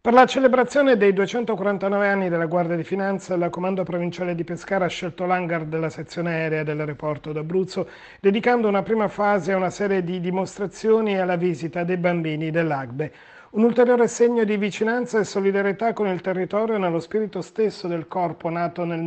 Per la celebrazione dei 249 anni della Guardia di Finanza, il Comando Provinciale di Pescara ha scelto l'hangar della sezione aerea dell'aeroporto d'Abruzzo, dedicando una prima fase a una serie di dimostrazioni e alla visita dei bambini dell'AGBE. Un ulteriore segno di vicinanza e solidarietà con il territorio nello spirito stesso del corpo nato nel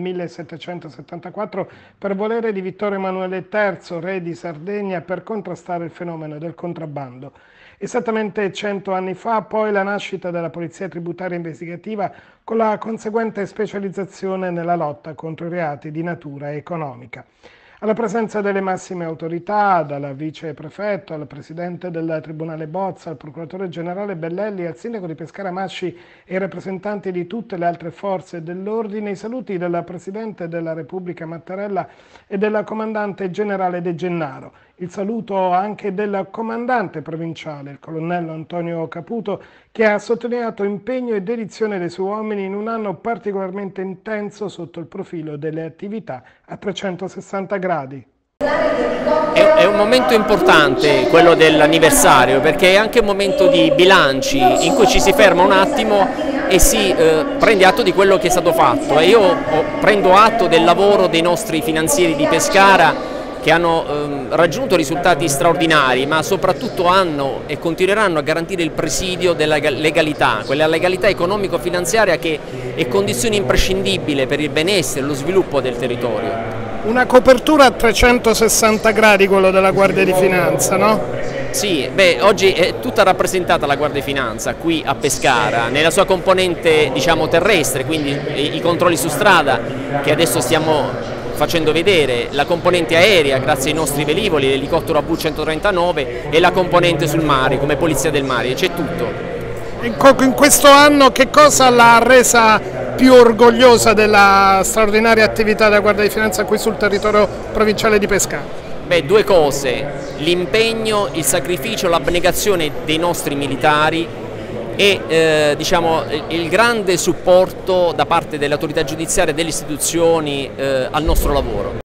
1774 per volere di Vittorio Emanuele III, re di Sardegna, per contrastare il fenomeno del contrabbando. Esattamente 100 anni fa, poi, la nascita della Polizia Tributaria Investigativa con la conseguente specializzazione nella lotta contro i reati di natura economica. Alla presenza delle massime autorità, dal viceprefetto al presidente del Tribunale Bozza, al procuratore generale Bellelli, al sindaco di Pescara Masci e ai rappresentanti di tutte le altre forze dell'ordine, i saluti del presidente della Repubblica Mattarella e del comandante generale De Gennaro. Il saluto anche del comandante provinciale, il colonnello Antonio Caputo, che ha sottolineato impegno e dedizione dei suoi uomini in un anno particolarmente intenso sotto il profilo delle attività a 360 gradi. È un momento importante quello dell'anniversario, perché è anche un momento di bilanci in cui ci si ferma un attimo e si prende atto di quello che è stato fatto. E io prendo atto del lavoro dei nostri finanzieri di Pescara, che hanno raggiunto risultati straordinari, ma soprattutto hanno e continueranno a garantire il presidio della legalità, quella legalità economico-finanziaria che è condizione imprescindibile per il benessere e lo sviluppo del territorio. Una copertura a 360 gradi, quello della Guardia di Finanza, no? Sì, oggi è tutta rappresentata la Guardia di Finanza qui a Pescara, nella sua componente, diciamo, terrestre, quindi i controlli su strada che adesso stiamo facendo vedere, la componente aerea grazie ai nostri velivoli, l'elicottero AV-139 e la componente sul mare come Polizia del Mare, c'è tutto. In questo anno che cosa l'ha resa più orgogliosa della straordinaria attività della Guardia di Finanza qui sul territorio provinciale di Pescara? Due cose: l'impegno, il sacrificio, l'abnegazione dei nostri militari e diciamo, il grande supporto da parte delle autorità giudiziarie e delle istituzioni al nostro lavoro.